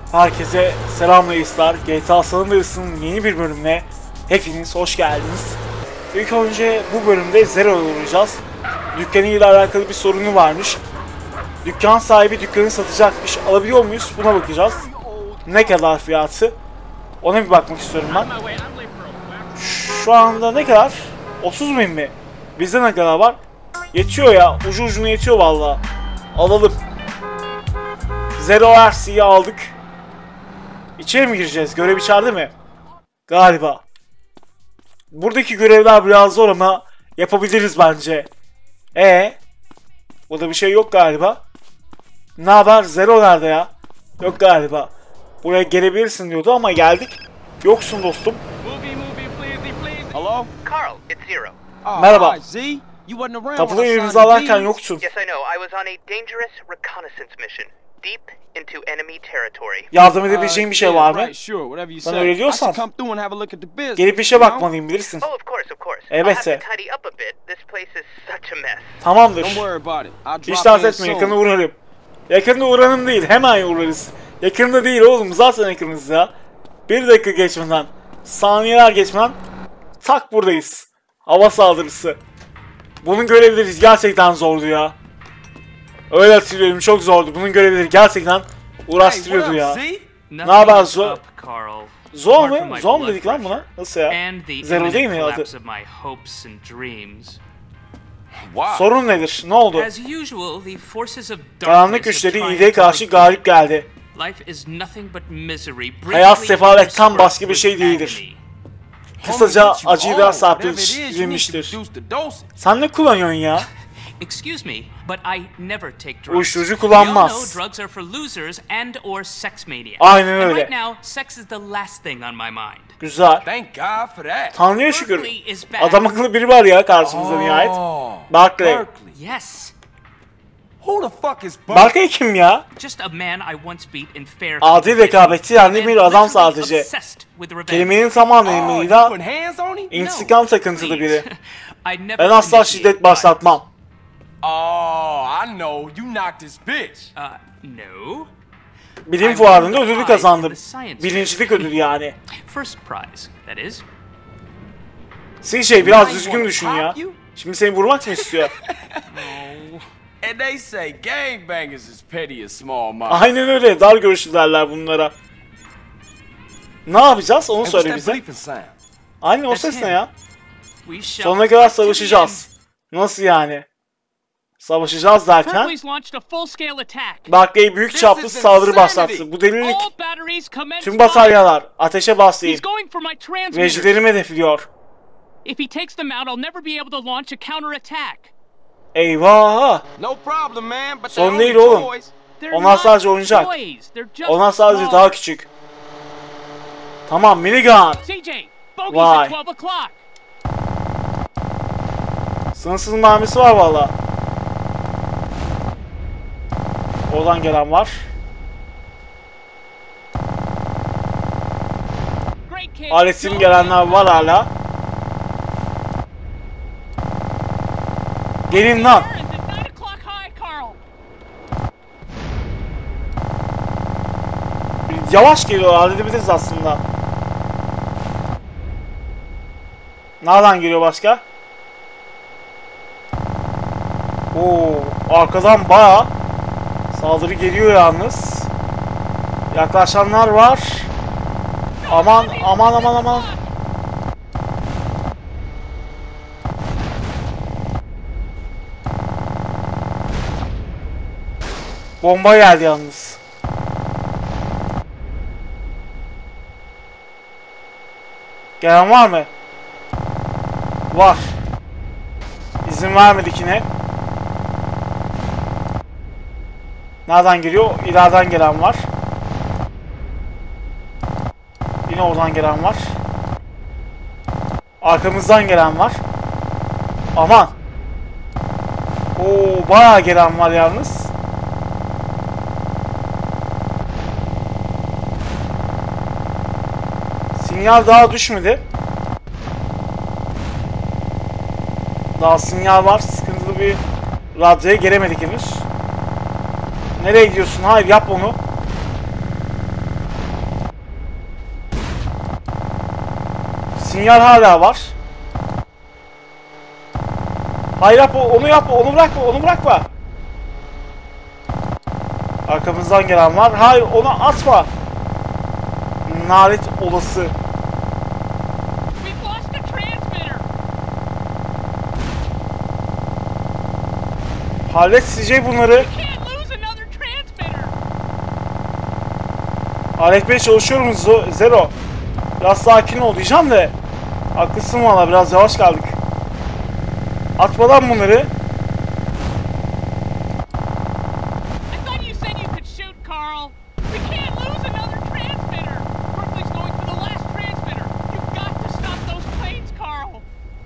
Herkese selam reisler. GTA San Andreas'ın yeni bir bölümüne hepiniz hoş geldiniz. İlk önce bu bölümde Zero'ya uğrayacağız. Dükkanıyla alakalı bir sorunu varmış. Dükkan sahibi dükkanı satacakmış. Alabiliyor muyuz? Buna bakacağız. Ne kadar fiyatı? Ona bir bakmak istiyorum ben. Şu anda ne kadar? 30.000 mi? Bizde ne kadar var? Yetiyor ya. Ucu ucuna yetiyor vallahi. Alalım. Zero RC'yi aldık. İçeri mi gireceğiz? Görev içeride mi? Galiba. Buradaki görevler biraz zor ama yapabiliriz bence. Burada bir şey yok galiba. Ne haber? Zero nerede ya? Yok galiba. Buraya gelebilirsin diyordu ama geldik. Yoksun dostum. Hello? Carl, it's Zero. Merhaba. Z, you wasn't around. Tapuyu elimize alarken yoksun. Yes, I know. I was on a dangerous reconnaissance mission. Deep into enemy territory. Yardım edebileceğin bir şey var mı? Sure, whatever you Sen say. öyle diyorsan. I should come through and have a look at the business. Gelip işe bakmalıyım bilirsin. Oh, of course, of course. Elbette. I'll have to tidy up a bit. This place is such a mess. Tamamdır. Don't worry about it. I'll Hiç drop dert in etme, soon. yakında uğrarım. Yakında uğranım değil, hemen uğrarız. Yakında değil oğlum, zaten yakınız ya. 1 dakika geçmeden, saniyeler geçmeden tak buradayız. Hava saldırısı. Bunun görevleri gerçekten zordu ya. Öyle hatırlıyorum, çok zordu. Bunun görevleri gerçekten uğraştırıyordu ya. Ne haber Zo? Zo mu? Zo mu dedik lan buna? Nasıl ya? Zero değil mi adı? Sorun nedir? Ne oldu? Karanlık güçleri iyiliğe karşı galip geldi. Hayat sefaletten başka bir şey değildir. Kısaca acıyla serpiştirilmiştir. Sen ne kullanıyorsun ya? Uyuşturucu kullanmaz. Aynen öyle. Güzel. Tanrı'ya şükür. Adam akıllı biri var ya karşımızda nihayet. Barclay. Barclay kim ya? Adil rekabetçi yani bir adam sadece. Kelimenin tam anlamıyla intikam takıntılı biri. Ben asla şiddet başlatmam. Bilim fuarında ödülü kazandım. Birincilik ödülü yani. CJ biraz düzgün düşün ya. Şimdi seni vurmak mı istiyor? Aynen öyle. Dar görüşlü derler bunlara. Ne yapacağız? Onu söyle bize. Aynen o ses ne ya? Sonuna kadar savaşacağız. Nasıl yani? Savaşacağız derken Barclay büyük çaplı saldırı başlattı. Bu delilik. Tüm bataryalar ateşe başlayın. Rejilerimi hedefliyor. Eyvah! Sorun değil oğlum. Onlar sadece oyuncak. Onlar sadece daha küçük. Tamam, minigun. Vay. Sınırsız mermisi var valla. Oradan gelen var. Aletim gelenler var hala. Gelin lan. Yavaş geliyor, halledebiliriz aslında. Nereden geliyor başka? Arkadan bayağı saldırı geliyor yalnız. Yaklaşanlar var. Aman aman aman aman. Bomba geldi yalnız. Gelen var mı? Var. İzin vermedik yine. Nereden geliyor? İleriden gelen var. Yine oradan gelen var. Arkamızdan gelen var. Aman. Bayağı gelen var yalnız. Sinyal daha düşmedi. Daha sinyal var. Sıkıntılı bir radyoya gelemedik henüz. Nereye gidiyorsun? Hayır, yap onu. Sinyal hala var. Hayır yapma, onu yapma, onu bırakma, onu bırakma. Arkamızdan gelen var. Hayır, onu atma. Nalet olası. We've lost the transmitter. Hallet CJ bunları. Can't lose another transmitter. Halletmeye çalışıyorum Zero. Biraz sakin ol diyeceğim de. Haklısın valla, biraz yavaş kaldık. Atmadan bunları. I thought you said you could shoot, Carl. We can't lose another transmitter. Berkeley's going for the last transmitter. You've got to stop those planes, Carl.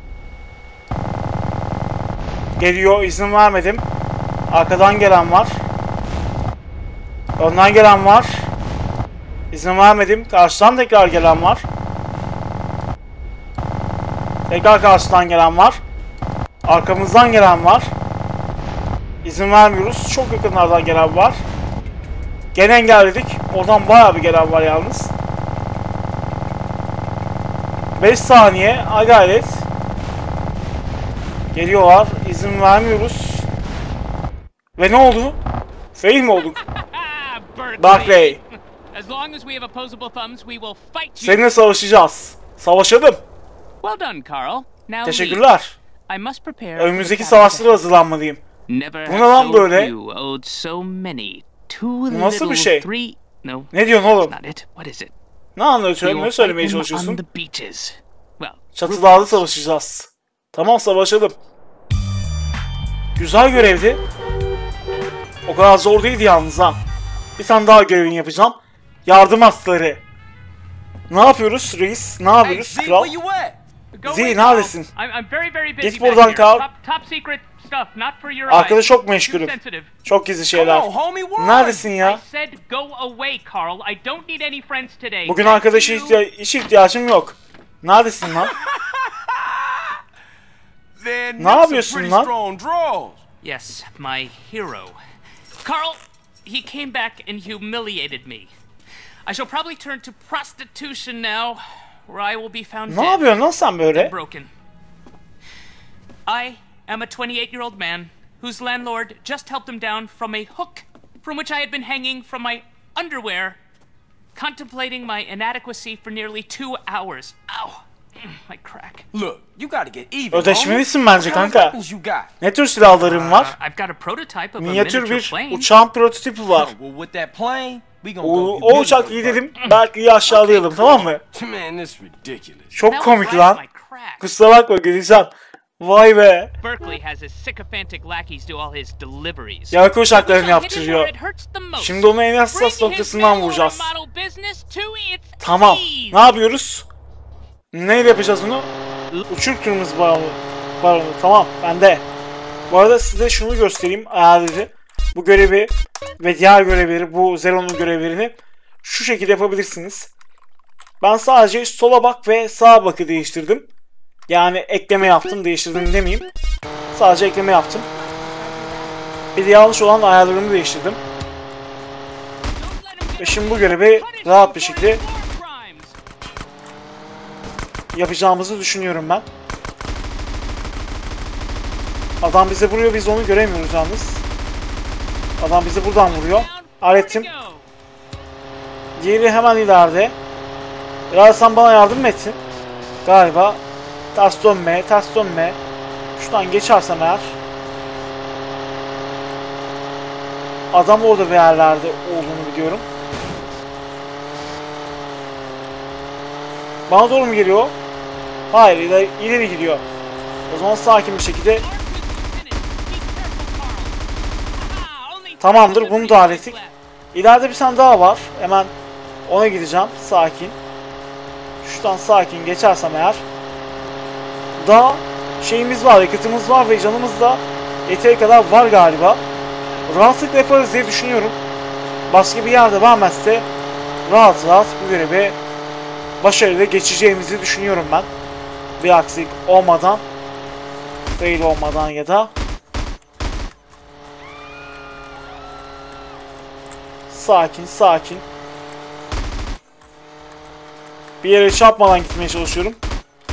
Geliyor, izin vermedim. Arkadan gelen var. Önden gelen var. İzin vermedim. Karşıdan tekrar gelen var. Tekrar karşıdan gelen var. Arkamızdan gelen var. İzin vermiyoruz. Çok yakınlardan gelen var. Gene engelledik. Oradan bayağı bir gelen var yalnız. 5 saniye. Ha gayret. Geliyorlar. İzin vermiyoruz. Ve ne oldu? Fail mi olduk? Berkeley. Berkeley. As long as we have opposable thumbs, we will fight you. Seninle savaşacağız. Savaşalım. Well done, Carl. Now leave. Teşekkürler. I must prepare. Önümüzdeki savaşlara hazırlanmalıyım. Never Bu ne lan have böyle? so few owed so many. Two Bu nasıl bir little şey? three. No. Ne diyorsun oğlum? That's not it. What is it? Ne anlatıyorsun? We Ne will söylemeye fight them on çalışıyorsun? the beaches. Well, Çatılarda savaşacağız. Tamam, savaşalım. Güzel görevdi. O kadar zor değildi yalnız ha. Bir tane daha görevini yapacağım. Yardım hatları. Ne yapıyoruz reis? Ne Hey, yapıyoruz Z, kral? where you at? go Z, away, neredesin? Carl. I'm very, very busy Git back buradan here. Carl. Top secret stuff, not for your Arkada eyes. çok Too meşgulüm. sensitive. Çok gizli Come şeyler. on, homie, where are Neredesin I ya? said go away, Carl. I don't need any friends today. Bugün Thank arkadaşa you. hiç ihtiyacım yok. Neredesin lan? Then Ne that's some yapıyorsun pretty lan? strong draws. Yes, my hero. Carl, he came back and humiliated me. I shall probably turn to prostitution now, where I will be found Ne dead, yapıyorsun lan sen böyle? broken. I am a 28-year-old man whose landlord just helped him down from a hook from which I had been hanging from my underwear, contemplating my inadequacy for nearly 2 hours. Ow! My crack. Look, you gotta get even. Ödeşmelisin homie. bence What kind of kanka. weapons you got? Ne tür silahların var? I've got a prototype of a Minyatür miniature bir plane. uçağın prototipi var. Well, with that plane, we gonna O, go. o uçak iyi dedim. Berkeley'i aşağılayalım, tamam mı? Man, this ridiculous. Çok That komik was lan. right, my crack. Kusura bakma Gülizan. Vay be. Berkeley has his sycophantic lackeys do all his deliveries. Yargı uçaklarını We shall hit him yaptırıyor. where it hurts the most. Şimdi onu en hassas Bring his noktasından mail vuracağız. order model business to its Tamam. knees. Ne yapıyoruz? Neyle yapacağız bunu? Uçur kırmızı balonu. Tamam, bende. Bu arada size şunu göstereyim ayarları. Bu görevi ve diğer görevleri, bu Zero'nun görevlerini şu şekilde yapabilirsiniz. Ben sadece sola bak ve sağa bakı değiştirdim. Yani ekleme yaptım, değiştirdim demeyeyim. Sadece ekleme yaptım. Bir de yanlış olan ayarlarımı değiştirdim. Don't let him get Ve şimdi away bu görevi with punishing rahat bir for şekilde his war crimes. yapacağımızı düşünüyorum ben. Adam bize vuruyor, biz onu göremiyoruz yalnız. Adam bizi buradan vuruyor. Down, Hallettim. forward go. Diğeri hemen ileride. Biraz sen bana yardım mı etsin? Galiba. Ters dönme, ters dönme. Şuradan geçersem eğer. Adam orada bir yerlerde olduğunu biliyorum. Bana doğru mu geliyor? Hayır, ileri gidiyor. O zaman sakin bir şekilde. Arc with Lieutenant. Be careful, Carl. Aha, only Tamamdır, three bunu da hallettik. left. İleride bir tane daha var. Hemen ona gideceğim. Sakin. Şuradan sakin geçersem eğer. Daha şeyimiz var, yakıtımız var ve canımız da yeteri kadar var galiba. Rahatlıkla yaparız diye düşünüyorum. Başka bir yerde vermezse rahat rahat bu görevi başarıyla geçeceğimizi düşünüyorum ben. Bir aksilik olmadan, fail olmadan ya da sakin sakin bir yere çarpmadan gitmeye çalışıyorum.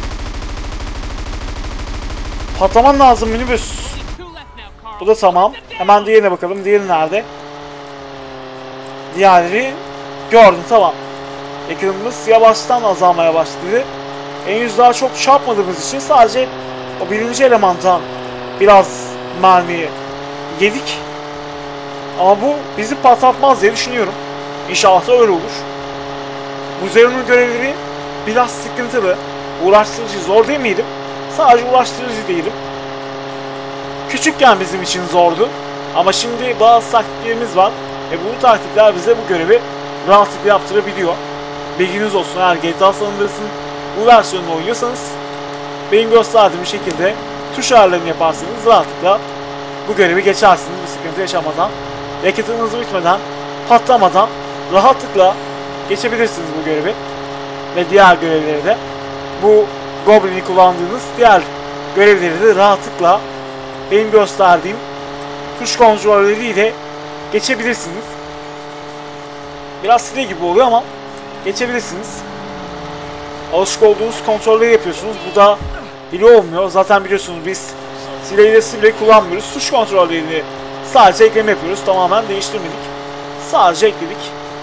Patlaman lazım minibüs. Two left now, Carl. Bu da tamam. Hemen diğerine bakalım. Diğeri nerede? Diğerleri gördüm, tamam. Yakınımız yavaştan azalmaya başladı. Henüz daha çok çarpmadığımız için sadece o birinci elemandan biraz mermi yedik. Ama bu bizi patlatmaz diye düşünüyorum. İnşallah da öyle olur. Bu Zero'nun görevleri biraz sıkıntılı. Uğraştırıcı, zor değil miydim? Sadece uğraştırıcı değilim. Küçükken bizim için zordu. Ama şimdi bazı taktiklerimiz var. Ve bu taktikler bize bu görevi rahatlıkla yaptırabiliyor. Bilginiz olsun, eğer GTA San Andreas'ın bu versiyonunu oynuyorsanız benim gösterdiğim şekilde tuş ayarlarını yaparsanız rahatlıkla bu görevi geçersiniz bir sıkıntı yaşamadan. Yakıtınız bitmeden, patlamadan rahatlıkla geçebilirsiniz bu görevi. Ve diğer görevleri de bu Goblin'i kullandığınız diğer görevleri de rahatlıkla benim gösterdiğim tuş kontrolleriyle geçebilirsiniz. Biraz sile gibi oluyor ama geçebilirsiniz. Alışık olduğunuz kontrolleri yapıyorsunuz. Bu da hile olmuyor. Zaten biliyorsunuz biz sileyle sile kullanmıyoruz. Tuş kontrollerini sadece ekleme yapıyoruz. Tamamen değiştirmedik. Sadece ekledik.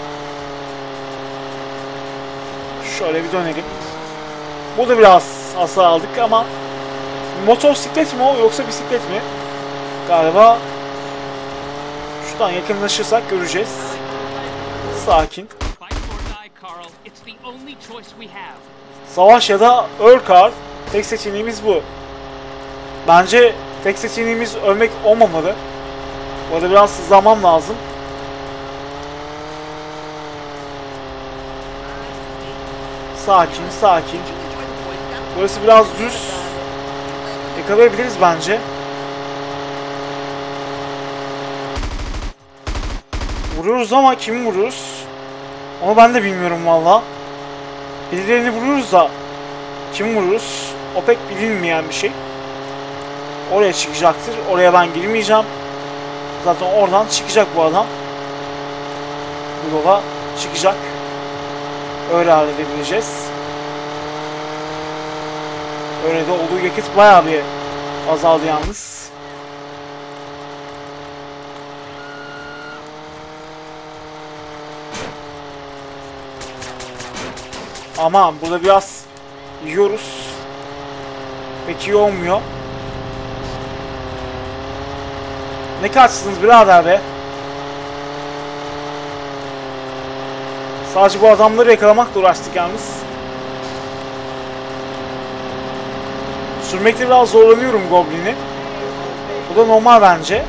Şöyle bir dönelim. Burada biraz hasar aldık ama motosiklet mi o yoksa bisiklet mi? Galiba şuradan yakınlaşırsak göreceğiz. Sakin. Fight or die, Carl. It's the only choice we have. Savaş ya da öl Carl. Tek seçeneğimiz bu. Bence tek seçeneğimiz ölmek olmamalı. Bu arada biraz zaman lazım. Sakin, sakin. Burası biraz düz. Yakalayabiliriz bence. Vuruyoruz ama kimi vuruyoruz? Onu ben de bilmiyorum valla. Birilerini vuruyoruz da kimi vuruyoruz? O pek bilinmeyen bir şey. Oraya çıkacaktır. Oraya ben girmeyeceğim. Zaten oradan çıkacak bu adam. Bu yola çıkacak. Öyle halledebileceğiz. Öyle de olduğu yakıt bayağı bir azaldı yalnız. Ama burada biraz yiyoruz. Pek iyi olmuyor. Ne kaçsınız birader be? Sadece bu adamları yakalamakla uğraştık yalnız. Sürmekte biraz zorlanıyorum Goblin'i. Bu da normal bence.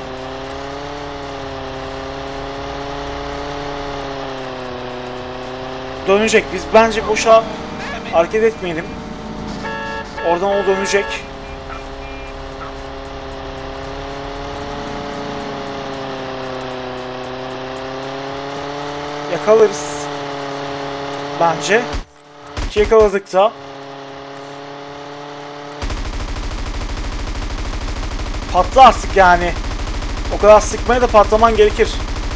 Dönecek. Biz bence boşa hareket etmeyelim. Oradan o dönecek. Yakalarız. Bence. Ki yakaladık da. Patla artık yani. O kadar sıkmaya da patlaman gerekir.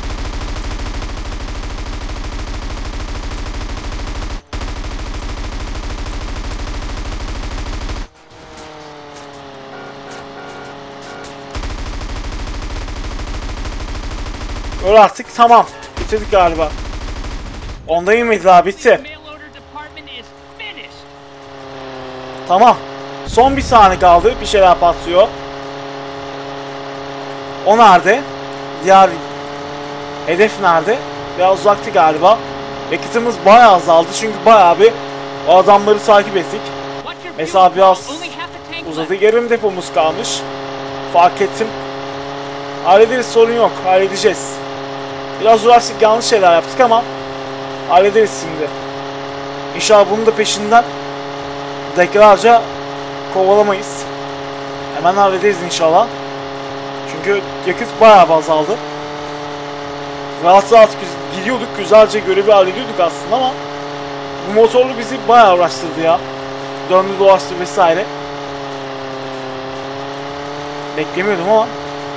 Öyle artık tamam. Bitirdik galiba. Ondayım mıydı daha? Bitti. Mail order department is finished. Tamam. Son bir saniye kaldı. Bir şeyler patlıyor. O nerede? Diğer hedef nerede? Biraz uzaktı galiba. Yakıtımız bayağı azaldı çünkü bayağı bir o adamları takip ettik. Watch your Mesela fuel, biraz Carl. Only half a tank uzadı. left. Yarım depomuz kalmış. Fark ettim. Hallederiz, sorun yok. Halledeceğiz. Biraz uğraştık, yanlış şeyler yaptık ama hallederiz şimdi. İnşallah bunun da peşinden dakikalarca kovalamayız. Hemen hallederiz inşallah. Çünkü yakıt bayağı azaldı. Rahat rahat gidiyorduk, güzelce görevi hallediyorduk aslında ama bu motorlu bizi bayağı uğraştırdı ya. Döndü dolaştı vesaire. Beklemiyordum ama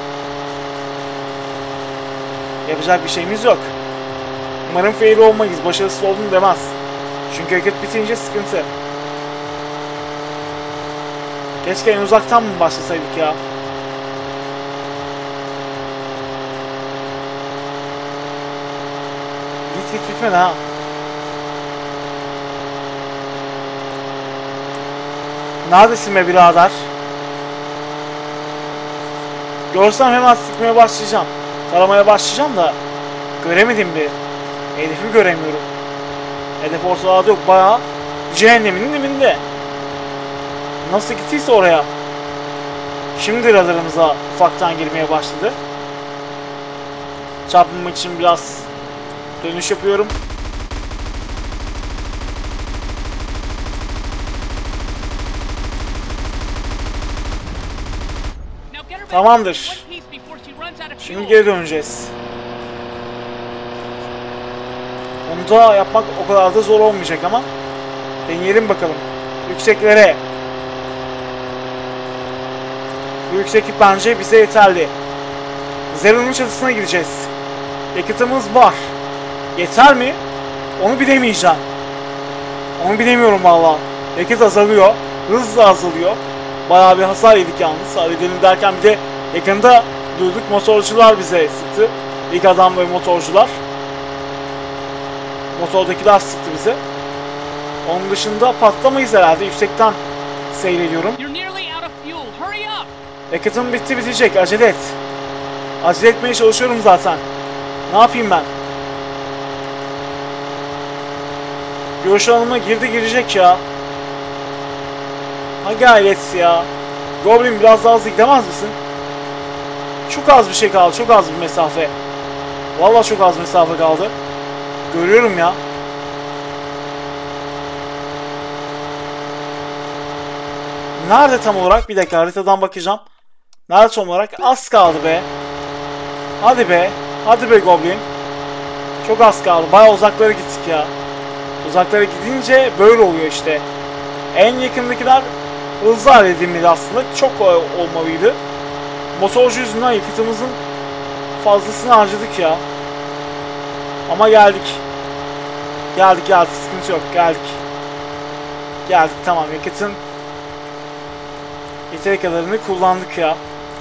yapacak bir şeyimiz yok. Umarım fail olmayız, başarısız oldun demez. Çünkü yakıt bitince sıkıntı. Keşke en uzaktan mı başlasaydık ya? Git bitmedi ha. Neredesin be birader? Görsem hemen sıkmaya başlayacağım. Taramaya başlayacağım da göremedim bir. Hedefi göremiyorum. Hedef ortalarda yok, bayağı cehennemin dibinde. Nasıl gittiyse oraya. Şimdi radarımıza ufaktan girmeye başladı. Çarpmamak için biraz dönüş yapıyorum. Tamamdır. Şimdi geri döneceğiz. Onu da yapmak o kadar da zor olmayacak ama deneyelim bakalım. Yükseklere. Bu yükseklik bence bize yeterli. Zero'nun çatısına gideceğiz. Yakıtımız var. Yeter mi? Onu bilemeyeceğim. Onu bilemiyorum valla. Yakıt azalıyor. Hız da azalıyor. Bayağı bir hasar yedik yalnız. Halledelim derken bir de yakında durduk. Motorcular bize sıktı. İlk adam ve motorcular. Motordakiler sıktı bize. Onun dışında patlamayız herhalde. Yüksekten seyrediyorum. Yakıtım bitti, bitecek. Acele et. Acele etmeye çalışıyorum zaten. Ne yapayım ben? Görüş alanıma girecek ya. Ha gayret ya. Goblin biraz daha hızlı gidemez misin? Çok az bir şey kaldı. Çok az bir mesafe. Vallahi çok az mesafe kaldı. Görüyorum ya. Nerede tam olarak? Bir dakika, haritadan bakacağım. Nerede tam olarak? Az kaldı be. Hadi be. Hadi be Goblin. Çok az kaldı. Bayağı uzaklara gittik ya. Uzaklara gidince böyle oluyor işte. En yakındakiler hızlı halledilmeli aslında. Çok olmalıydı. Motorcu yüzünden yakıtımızın fazlasını harcadık ya. Ama geldik. Geldik. Sıkıntı yok. Geldik tamam. Yakıtın yeteri kadarını kullandık ya.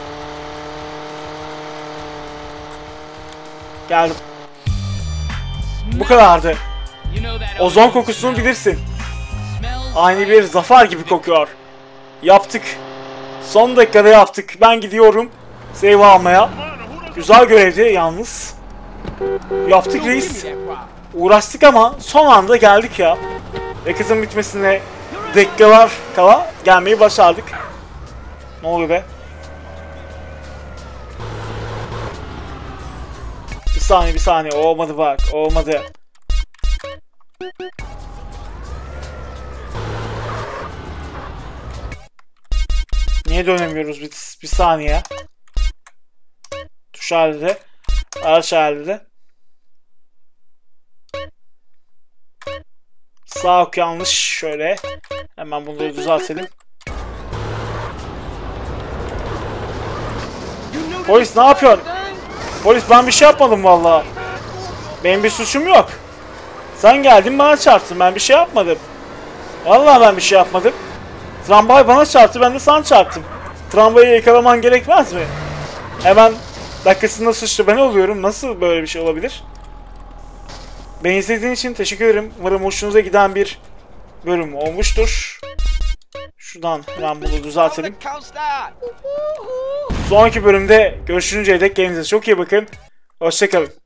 Geldim. Bu kadardı. Ozon kokusunu bilirsin. Aynı bir zafer gibi kokuyor. Yaptık. Son dakikada yaptık. Ben gidiyorum save almaya. Güzel görevdi yalnız. Yaptık reis. Uğraştık ama son anda geldik ya. Yakıtın bitmesine dakikalar kala gelmeyi başardık. Ne oluyor be? Bir saniye. Olmadı bak. Olmadı. Niye dönemiyoruz? Bir saniye. Tuş halde. Araç halde. Sağ ok yanlış. Şöyle. Hemen bunları düzeltelim. Polis ne yapıyorsun? Polis ben bir şey yapmadım vallahi. Benim bir suçum yok. Sen geldin bana çarptın. Ben bir şey yapmadım. Vallahi ben bir şey yapmadım. Tramvay bana çarptı, ben de sana çarptım. Tramvayı yakalaman gerekmez mi? Hemen dakikasında suçlu ben oluyorum. Nasıl böyle bir şey olabilir? Beni izlediğin için teşekkür ederim. Umarım hoşunuza giden bir bölüm olmuştur. Şuradan hemen bunu düzeltelim. Sonraki bölümde görüşünceye dek kendinize çok iyi bakın. Hoşçakalın.